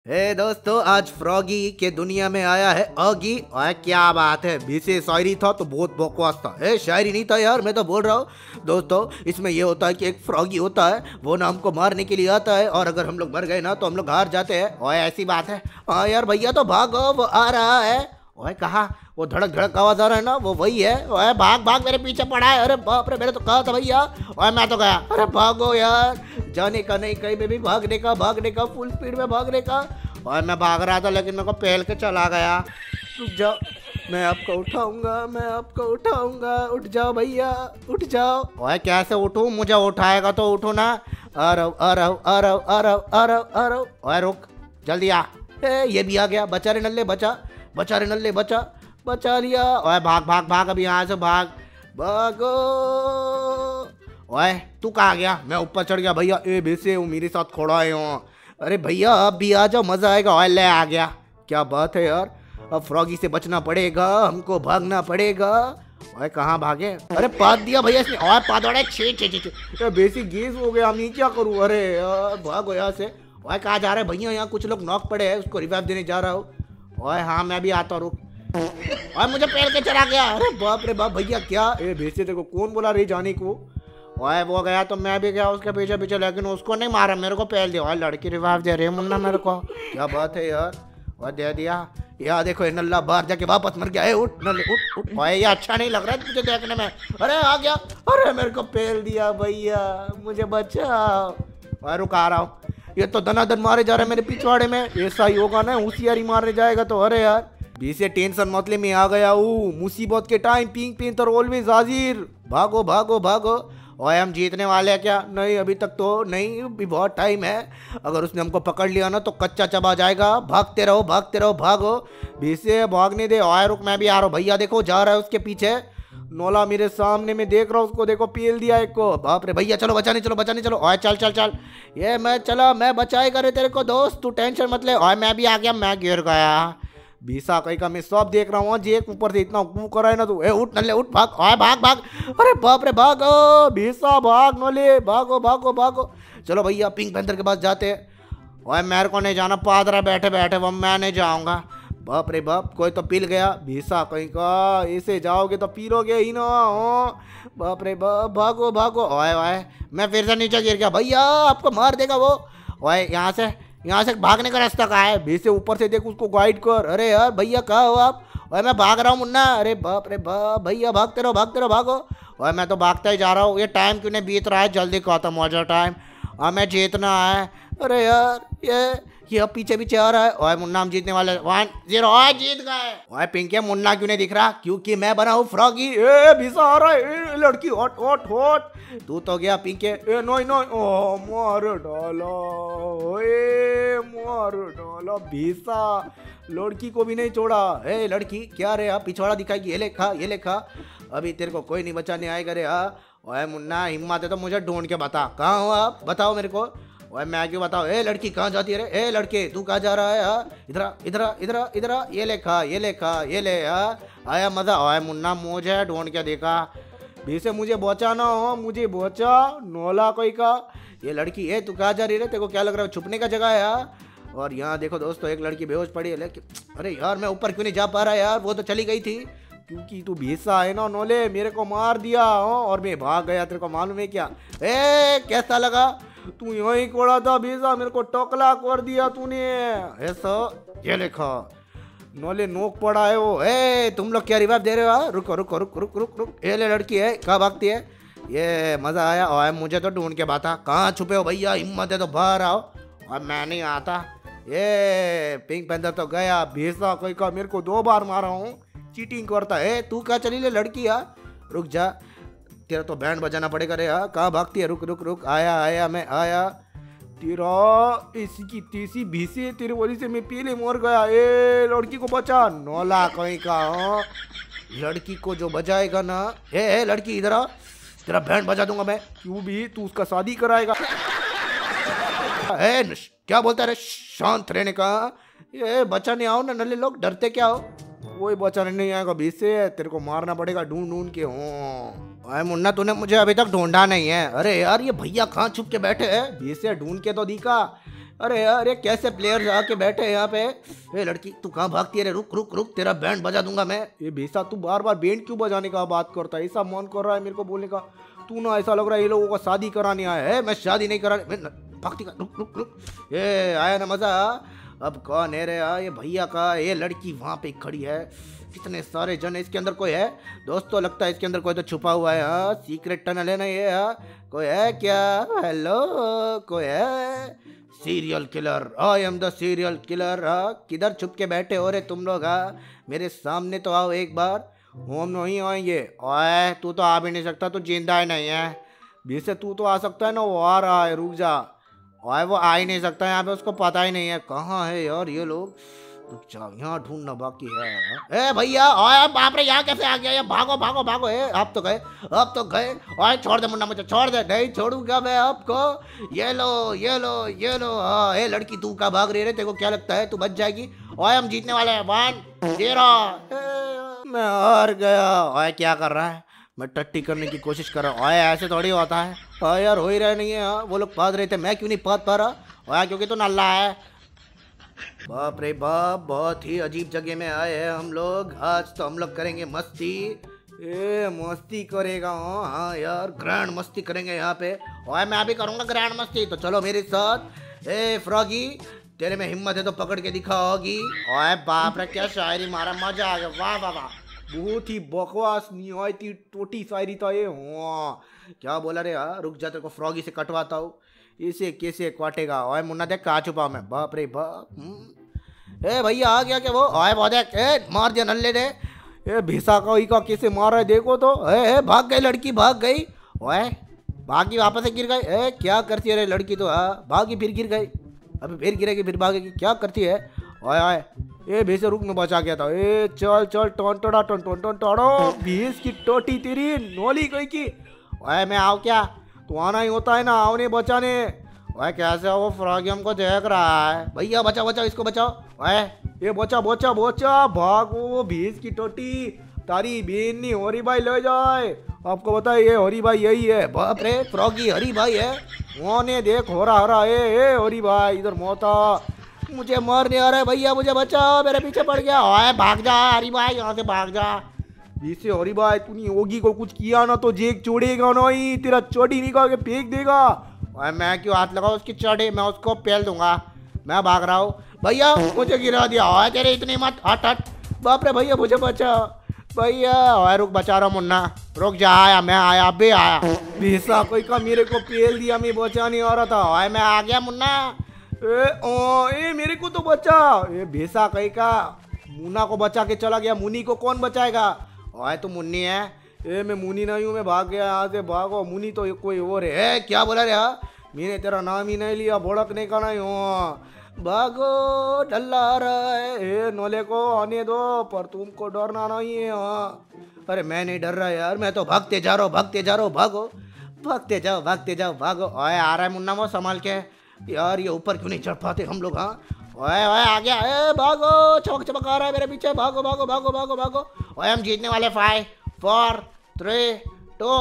दोस्तों, आज फ्रॉगी के दुनिया में आया है ऑगी। और क्या बात है, बीसे शायरी था तो बहुत बकवास था। शायरी नहीं था यार, मैं तो बोल रहा हूँ। दोस्तों, इसमें ये होता है कि एक फ्रॉगी होता है, वो ना हमको मारने के लिए आता है, और अगर हम लोग मर गए ना तो हम लोग हार जाते हैं। ओए ऐसी बात है। हाँ यार भैया, तो भागो, वो आ रहा है। ओए कहा, वो धड़क धड़क आवाज आ रहा है ना, वो वही है। ओए भाग भाग, मेरे पीछे पड़ा है। अरे बाप रे, मैंने तो कहा था भैया। ओए मैं तो गया। अरे भागो यार, जाने का नहीं, कहीं पे भी भागने का फुल स्पीड में भागने का। और मैं भाग रहा था लेकिन मेरे को पहल के चला गया। रुक जाओ, मैं आपको उठाऊंगा। उठ जाओ भैया, उठ जाओ। ओए कैसे उठूं? मुझे उठाएगा तो उठो ना। आ रहा हूं, आ रहा हूं, आ रहा हूं, आ रहा हूं, आ रहा हूं, आ रहा हूं। ओए रुक, जल्दी आ। ये भी आ गया। बचा रे नल्ले, बचा रे नल्ले, बचा लिया। ओए भाग भाग भाग, अभी यहाँ से भाग, भागो। ओए तू कहाँ गया? मैं ऊपर चढ़ गया भैया। बेसे वो मेरे साथ खड़ा है हो। अरे भैया आप भी आ जाओ, मजा आएगा। ओए ले आ गया। क्या बात है यार, अब फ्रॉगी से बचना पड़ेगा, हमको भागना पड़ेगा। ओए कहाँ भागे? अरे पाद दिया भैया इसने। ओए पादोड़े, छे छे छे छे। बेसिक गेस हो गया, हम ये क्या करूँ? अरे यार भागो यहाँ से। ओए कहाँ जा रहे भैया? यहाँ कुछ लोग नॉक पड़े हैं, उसको रिवाइव देने जा रहा हूँ। ओए हाँ मैं भी आता हूँ, रुक। ओए मुझे पैर के चला गया। अरे बाप रे बाप भैया, क्या भेजे तेरे को? कौन बोला रही जाने को? ओए वो गया तो मैं भी गया उसके पीछे पीछे, लेकिन उसको नहीं मारा, मेरे को पहल दिया। लड़की रिवाइव दे रही है मुन्ना मेरे को। क्या बात है यार। और दे दिया। यार देखो ये नल्ला बाहर जाके वापस मर गया है। उठ नल्ले, उठ उठ। ओए ये अच्छा नहीं लग रहा है तुझे देखने में। अरे आ गया। अरे मेरे को पहल दिया भैया, मुझे बचाओ। ओए रुक, आ रहा हूँ। ये तो दनादन मारे जा रहे हैं मेरे पिछवाड़े में। ऐसा ही होगा ना, होशियारी मारने जाएगा तो। अरे यार बीसे टेंशन मतले में आ गया हूँ। मुसीबत के टाइम पिंक पेंथर ऑलवेज हाजिर। भागो भागो भागो। और हम जीतने वाले हैं क्या? नहीं अभी तक तो नहीं, अभी बहुत टाइम है। अगर उसने हमको पकड़ लिया ना तो कच्चा चबा जाएगा। भागते रहो भागते रहो, भागो। बीसे भागने दे। और रुक, मैं भी आ रहा हूँ भैया। देखो जा रहा है उसके पीछे। नोला मेरे सामने में देख रहा हूँ उसको, देखो पेल दिया एक को। बाप रे भैया, चलो बचाने चलो, बचाने चलो। ओए चल चल चल। ये मैं चला, मैं बचाएगा रे तेरे को दोस्त, तू टेंशन मत ले। और मैं भी आ गया, मैं गिर गया। बीसा कहीं का मैं सब देख रहा हूँ। जे ऊपर से इतना कू करा है ना तू। उठ नल्ले उठ, भाग। ओए भाग भाग। अरे बाप रे, भागो बीसा, भाग नोले, भागो भागो भागो। चलो भैया पिंक पैंथर के पास जाते हैं। ओए मेरे को नहीं जाना, पादरा बैठे बैठे वो मैं नहीं जाऊंगा। बाप रे बाप, कोई तो पिल गया। भीसा कहीं का, ऐसे जाओगे तो पीलोगे ही ना। बाप रे बाप, भागो भागो। ओए ओए, मैं फिर से नीचे गिर गया भैया, आपको मार देगा वो। ओए यहाँ से भागने का रास्ता कहाँ है? भीसे ऊपर से देख, उसको गाइड कर। अरे यार भैया कहाँ हो आप? ओए मैं भाग रहा हूँ मुन्ना। अरे बाप रे बाप भैया, भागते रहो भागो। ओए मैं तो भागता ही जा रहा हूँ। ये टाइम क्यों नहीं बीत रहा है? जल्दी खत्म हो जाए टाइम, हमें जीतना है। अरे यार ये अब पीछे पीछे आ रहा है। ओए मुन्ना हम जीतने वाले, 1-0। ओए जीत गए। ओए पिंकी, मुन्ना क्यों नहीं दिख रहा? क्योंकि मैं बना हूँ फ्रॉगी। भीसा आ रहा है। लड़की हॉट हॉट हॉट। तू तो गया पिंके। नोई नोई। ओ मार डाला, मार डाला भीसा। लड़की को भी नहीं छोड़ा। लड़की क्या रे, आप पिछवाड़ा दिखाएगी? ये लेखा। अभी तेरे को कोई नहीं बचाने आएगा रे। ओए मुन्ना, हिम्मत है तो मुझे ढूंढ के बता, कहाँ हो आप? बताओ मेरे को। ओए मैं क्यों बताओ? लड़की कहाँ जाती है रे? लड़के तू कहाँ जा रहा है? इधर ये ले आया मजा। ओए मुन्ना, मुझे ढूंढ के देखा। बीसे मुझे बचाना हो, मुझे बचा नोला कोई का। ये लड़की है, तू कहाँ जा रही है? तेरे को क्या लग रहा है छुपने का जगह है यार? और यहाँ देखो दोस्तों, एक लड़की बेहोश पड़ी है। लेकिन अरे यार मैं ऊपर क्यों नहीं जा पा रहा यार? वो तो चली गई थी। क्योंकि तू भीसा है ना नोले, मेरे को मार दिया और मैं भाग गया। तेरे को मालूम है क्या? कैसा लगा? तू यहीं कोड़ा था भीसा, मेरे को टोकला कर दिया तूने। ऐसा ये लिखा नोले, नोक पड़ा है वो। तुम लोग क्या रिवाइव दे रहे हो? रुको रुको रुक रुक रुक रुक। ये ले लड़की है, कहाँ भागती है? ये मजा आया। और मुझे तो ढूंढ के बता, कहाँ छुपे हो भैया? हिम्मत है तो बाहर आओ। और मैं नहीं आता। ये पिंक पैंथर तो गया। भीसा कोई का, मेरे को 2 बार मारा हूँ, चीटिंग करता है। तू क्या चली ले लड़की यार? रुक जा, तेरा तो बैंड बजाना पड़ेगा रे। कहाँ भागती है? रुक रुक रुक, आया मैं आया। तेरा इसकी तीसी भीसी, तेरी वजह से मैं पीले मर गया। लड़की को बचा नोला कहीं का। लड़की को जो बजाएगा ना, लड़की इधर आ, तेरा बैंड बजा दूंगा मैं। क्यों भी तू उसका शादी कराएगा? क्या बोलता है? शांत रहने का। ये बचाने आओ ना नल्ले लोग, डरते क्या हो? कोई बचाने नहीं आएगा भीसे, तेरे को मारना पड़ेगा ढूंढ ढूंढ के। अरे मुन्ना, तूने मुझे अभी तक ढूंढा नहीं है। अरे यार ये भैया कहाँ छुप के बैठे हैं? भीसे ढूंढ के तो दिखा। अरे यार ये कैसे प्लेयर्स आके बैठे हैं यहाँ पे। ए लड़की तू कहाँ भागती है रे, रुक रुक रुक, तेरा बैंड बजा दूंगा मैं। ये बेसा तू बार बार बैंड क्यों बजाने का बात करता है, ऐसा मन कर रहा है मेरे को बोलने का। तू ना ऐसा लग रहा है ये लोगों को शादी कराने आया है। मैं शादी नहीं करा, मैं भागती का, रुक रुक रुक। ये आया ना मजा। अब कौन है रे ये भैया का, ये लड़की वहाँ पे खड़ी है। कितने सारे जन है, इसके अंदर कोई है दोस्तों, लगता है इसके अंदर कोई तो छुपा हुआ है। हाँ सीक्रेट टनल है ना ये। हाँ कोई है क्या, हेलो कोई है? Serial killer, I am the serial killer. हाँ किधर छुप के बैठे हो रे तुम लोग? हाँ मेरे सामने तो आओ एक बार। हम नहीं आएंगे। ओए तू तो आ भी नहीं सकता, तू जिंदा ही नहीं है। वैसे तू तो आ सकता है ना, वो आ रहा है, रुक जा। ओए वो आ ही नहीं सकता यहाँ पे, उसको पता ही नहीं है कहाँ है यार ये लोग। रुक जा, यहाँ ढूंढना बाकी है। ए भैया, ओए बाप रे यहाँ कैसे आ गया ये? भागो भागो भागो। आप तो गए, अब तो गए। ओए छोड़ दे मुन्ना, मुझे छोड़ दे। नहीं छोड़ूंगा मैं आपको। ये लो ये लो ये लो। हाँ ए लड़की तू का भाग रही है, तेरे को क्या लगता है तू बच जाएगी? ओए हम जीतने वाले हैं, 1 0। मैं हार गया। ओए क्या कर रहा है? मैं टट्टी करने की कोशिश कर रहा हूँ। ओए ऐसे थोड़ी होता है। हाँ यार हो ही रहा नहीं है। हाँ वो लोग पाद रहे थे, मैं क्यों नहीं पाद पा रहा? ओए क्योंकि तू नल्ला है। बाप रे बाप, बहुत ही अजीब जगह में आए हैं हम लोग। आज तो हम लोग करेंगे मस्ती। ए मस्ती करेगा? हाँ यार ग्रैंड मस्ती करेंगे यहाँ पे। ओए मैं भी करूँगा ग्रैंड मस्ती, तो चलो मेरे साथ। ए फ्रॉगी तेरे में हिम्मत है तो पकड़ के दिखाओगी। ओए बाप रे क्या शायरी मारा, मजा आ गया। वाह वाह वाह, बहुत ही बकवास निहायती टोटी शायरी था ये। हाँ क्या बोला रे? हाँ रुक जा, तेरे को फ्रॉगी से कटवाता हूँ। इसे कैसे काटेगा? ओए मुन्ना देख कहाँ छुपा मैं। बाप रे बाप। ए भैया आ गया क्या वो? ओए वो देख, मार दिया नल्ले ने। ए भीसा का कैसे मार रहा है देखो तो। भाग गई लड़की, भाग गई। ओए भागी वापस से गिर गई। क्या करती है रे लड़की तो? हाँ भागी फिर गिर गई, अभी फिर गिरेगी फिर भागेगी, क्या करती है? ओए ओए ए भीसे रुक, में बचा गया था। चल चल टन टड़ा टन टन टन टड़ो। भीस की टोटी तेरी नोली कोई की। ओए मैं आओ क्या? तो आना ही होता है ना आवने बचाने। ओए कैसे वो फ्रॉगी हमको देख रहा है। भैया बचाओ बचाओ, इसको बचाओ। ओए ये बचा बचा बचा, भागो। भीस की टोटी तारी बीन नहीं हरी भाई ले जाए। आपको पता है ये हरी भाई यही है। बाप रे फ्रॉगी हरी भाई है। ओने देख हो रहा हरा। हरी भाई इधर मोता, मुझे मारने आ रहा है। भैया मुझे बचाओ, मेरे पीछे पड़ गया। ओए भाग जा हरी भाई, यहाँ से भाग जा। इसे हरी भाई तूने होगी को कुछ किया ना तो जेक छोड़ेगा नहीं, तेरा चोटी निकाल के फेंक देगा। और मैं क्यों हाथ लगाऊं उसकी चढ़े, मैं उसको पेल दूंगा। मैं भाग रहा हूँ। भैया मुझे गिरा दिया। और तेरे इतनी मत, हट हट। बाप रे भैया मुझे बचा भैया। और रुक, बचा रहा मुन्ना, रुक जा। आया मैं, आया अभी आया। भीसा कोई का मेरे को पेल दिया, मैं बचा नहीं आ रहा था। और मैं आ गया मुन्ना। मेरे को तो बचा। भीसा कहीं का मुन्ना को बचा के चला गया। मुन्नी को कौन बचाएगा? ओए तू मुन्नी है? मैं मुन्नी नहीं हूँ, मैं भाग गया यहाँ से। भागो, मुन्नी तो कोई और है। क्या बोला रे? मैंने तेरा नाम ही नहीं लिया, भड़कने का नहीं हूँ। भागो, डल्ला आ रहा है। नोले को आने दो, पर तुमको डरना नहीं है। अरे मैं नहीं डर रहा यार, मैं तो भागते जा रहा हूँ, भागते जा रहा हूँ। भागो, भागते जाओ भागते जाओ, भागो। ओए आ रहा है मुन्ना, वो संभाल के यार। ये ऊपर क्यों नहीं चढ़ पाते हम लोग? हाँ ओए ओए आ गया। भागो, चमक चमक आ रहा है मेरे पीछे। भागो भागो भागो भागो भागो। ओए हम जीतने वाले। 5 4 3 2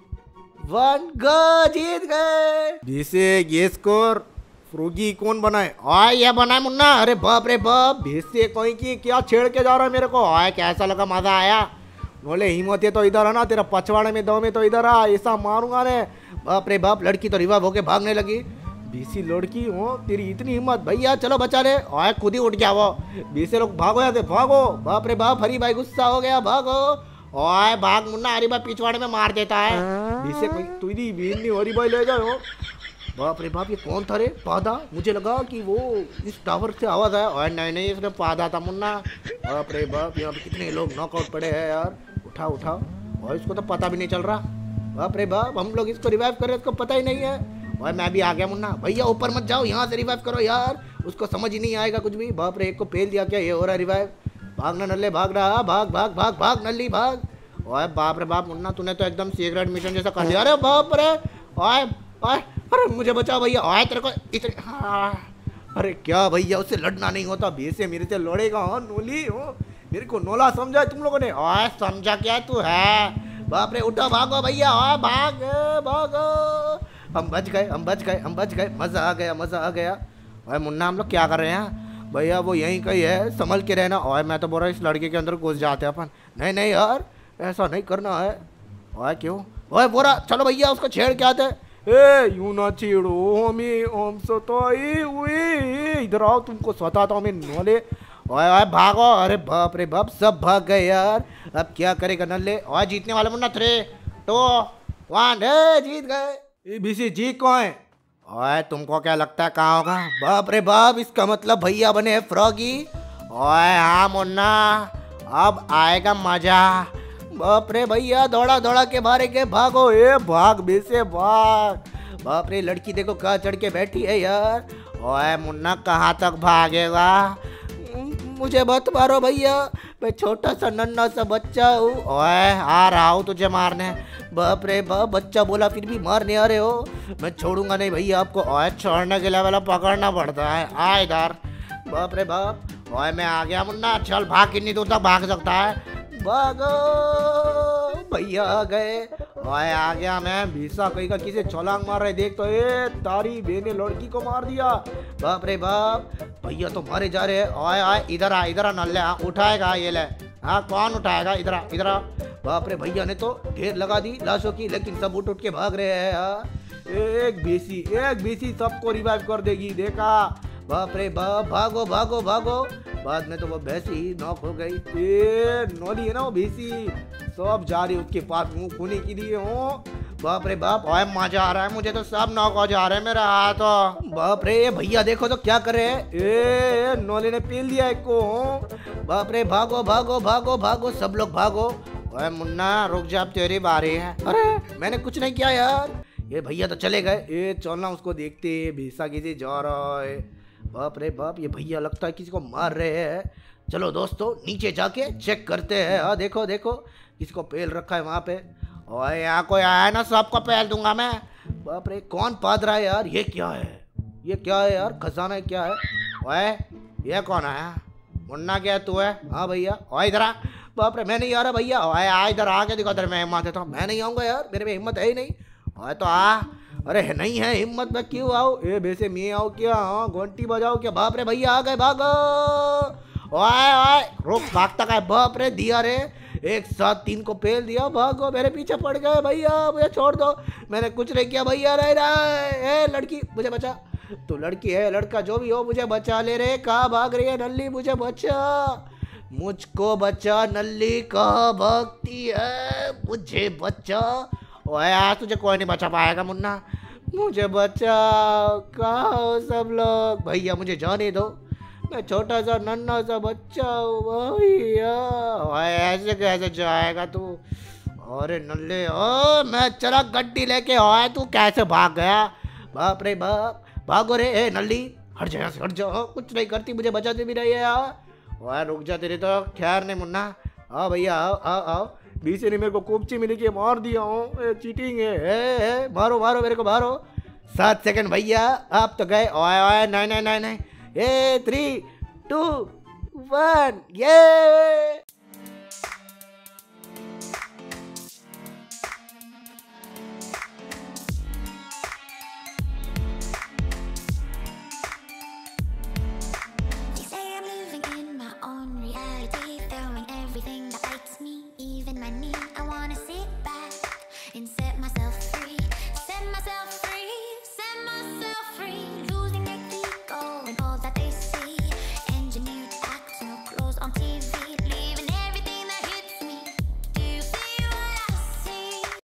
1 गो, जीत गए। जिसे ये स्कोर फ्रोगी कौन बनाए? ओए ये बनाए मुन्ना। अरे बाप रे बाप, भेसे कोई की क्या छेड़ के जा रहा है मेरे को। ओए कैसा लगा, मजा आया? बोले हिम्मत है तो इधर आना, तेरा पछवाड़े में दो में तो इधर आ, ऐसा मारूंगा रे। बाप रे बाप, लड़की तो रिवाइव होके भागने लगी। बीसी लड़की हो, तेरी इतनी हिम्मत। भैया चलो बचा ले। ओए खुद ही उठ गया वो। बीसे लोग भागो यहाँ से, भागो। बाप रे बाप, हरी भाई गुस्सा हो गया, भागो। ओए भाग मुन्ना, हरी भाई पिछवाड़े में मार देता है। बीसे कोई तू ही नहीं, हरी भाई ले जाओ। बाप रे बाप, ये कौन था रे? पादा? मुझे लगा कि वो इस टावर से आवाज आया। और नहीं नहीं, इसने पादा था मुन्ना। बाप रे बाप, यहाँ पे कितने लोग नॉकआउट पड़े हैं यार। उठाओ उठाओ। और इसको तो पता भी नहीं चल रहा। बाप रे बाप, हम लोग इसको रिवाइव कर रहे हैं, इसको पता ही नहीं है। और मैं भी आ गया मुन्ना। भैया ऊपर मत जाओ, यहाँ से रिवाइव करो यार, उसको समझ ही नहीं आएगा कुछ भी। बाप रे, एक को पेल दिया क्या? ये हो रहा है रिवाइव। भागना नल्ले, भाग रहा। भाग भाग भाग भाग नल्ली भाग। ओए बाप रे बाप मुन्ना, तूने तो एकदम सीक्रेट मिशन जैसा कर दिया। अरे बाप रे, ओए ओए, अरे मुझे बचाओ भैया। ओए तेरे को इतने, अरे क्या भैया, उससे लड़ना नहीं होता। भैसे मेरे से लड़ेगा? हाँ नोली हो, मेरे को नोला समझा है तुम लोगों ने। ओए समझा क्या तू है? बाप रे, उठो भागो भैया। ओए भाग भागो। हम बच गए, हम बच गए, हम बच गए। मजा आ गया, मजा आ गया। ओए मुन्ना हम लोग क्या कर रहे हैं भैया? वो यहीं कहीं है, संभल के रहना। ओए मैं तो बोल रहा हूँ इस लड़के के अंदर घुस जाते हैं अपन। नहीं नहीं यार, ऐसा नहीं करना है। ओए क्यों? ओए बोरा चलो भैया उसको छेड़ के आते हैं। ए यूं ना छेड़ो हमें, हम सताए हुए। इधर आओ, तुमको सताता हूँ मैं नोले। ओए ओए भागो। अरे बाप रे बाप, सब भाग गए यार। अब क्या करेगा नल्ले? ओए जीतने वाले मुन्ना, 3, 2, 1, जीत गए। बीसी जीत कौन है? ओए तुमको क्या लगता है कहाँ होगा? बाप रे बाप, इसका मतलब भैया बने हैं फ्रॉगी। ओए हाँ मुन्ना, अब आएगा मजा। बाप रे भैया, दौड़ा दौड़ा के मारे के भागो। ए भाग बेसे भाग। बाप रे, लड़की देखो कहाँ चढ़ के बैठी है यार। ओए मुन्ना कहाँ तक भागेगा? मुझे मत मारो भैया, मैं छोटा सा नन्हा सा बच्चा हूँ। ओए आ रहा हूँ तुझे मारने। बाप रे बाप, बच्चा बोला फिर भी मारने आ रहे हो। मैं छोड़ूंगा नहीं भैया आपको। ओए छोड़ने के लिए वाला पकड़ना पड़ता है। आ इधर। बाप रे बाप। ओए मैं आ गया मुन्ना, चल भाग, कितनी दूर तक भाग सकता है? भागो भैया आ गए। ओए आ गया मैं। भीसा कहीं का किसे छलांग मार रहे देख तो। ए तारी बेने लड़की को मार दिया। बाप रे बाप, भैया तो मारे जा रहे हैं। ओए ओए इधर आ, इधर आ नल्ले। हाँ उठाएगा ये ले। हाँ कौन उठाएगा? इधर आ, इधर आ। बाप रे, भैया ने तो ढेर लगा दी लाशों की, लेकिन सब उठ के भाग रहे हैं। हाँ एक बीसी सबको रिवाइव कर देगी, देखा? बाप रे बाप, भागो भागो भागो। बाद में तो वो भैंसी नॉक हो गई। ए नौली है ना वो भैंसी, सब जा रही उसके पास मुंह खोने के लिए हो। बाप रे बाप, ओए मजा आ रहा है मुझे तो, सब नॉक हो जा रहे हैं मेरा हाथ। बाप रे भैया देखो तो क्या कर रहे हैं। ए नौले ने पेल दिया एक को। बाप रे, भागो भागो भागो भागो, सब लोग भागो। ओए मुन्ना रुक जा, अब तेरी बारी है। अरे मैंने कुछ नहीं किया यार, ये भैया तो चले गए। ए चलना उसको देखते, भैंसा किसी जा रहा है। बाप रे बाप, ये भैया लगता है किसी को मार रहे हैं। चलो दोस्तों नीचे जाके चेक करते हैं। हाँ देखो देखो, किसको पेल रखा है वहाँ पे। ओए यहाँ कोई आया ना, सबको पेल दूंगा मैं। बाप रे, कौन पाद रहा है यार? ये क्या है? ये क्या है यार? खजाना है क्या है? ओए ये कौन आया? मुन्ना क्या तू है? हाँ भैया। ओए इधर आ। बाप रे मैं नहीं आ रहा भैया। ओए आ इधर, आके दिखा तेरे में हिम्मत है तो। मैं नहीं आऊँगा यार, मेरे में हिम्मत है ही नहीं। ओए तो आ। अरे नहीं है हिम्मत, मैं क्यों आऊँ? ए वैसे मैं आऊँ क्या? हाँ घंटी बजाओ क्या? बाप रे भैया आ गए, भागो। ओए ओए रुक, भागता का है? बाप रे दिया रे, एक साथ 3 को पेल दिया। भागो, मेरे पीछे पड़ गए भैया, मुझे छोड़ दो, मैंने कुछ नहीं किया भैया। रह रहा है लड़की, मुझे बचा। तो लड़की है लड़का जो भी हो, मुझे बचा ले रे। कहाँ भाग रही है नल्ली? मुझे बचा, मुझको बचा नल्ली। कहाँ भागती है? मुझे बचा। ओए आज तुझे कोई नहीं बचा पाएगा मुन्ना, मुझे बचाओ। कहाँ हो सब लोग? भैया मुझे जाने दो, मैं छोटा सा नन्हा सा बच्चा हूँ भैया। ओए ऐसे कैसे जाएगा तू? अरे नल्ले, ओ मैं चला गड्डी लेके। ओए तू कैसे भाग गया? बाप रे बाप, भागो रे। ए नल्ली हट जा, हट जाओ, कुछ नहीं करती, मुझे बचाते भी रही है यार। ओए रुक जा, तेरी तो खैर नहीं मुन्ना। आओ भैया आओ आओ आओ। बीसी ने मेरे को कोपची में लेके मार दिया हूँ, चीटिंग है। मारो मारो मेरे को, मारो। 7 सेकंड भैया, आप तो गए। ओए ओए नहीं नहीं नहीं नहीं। 3, 2, 1 ये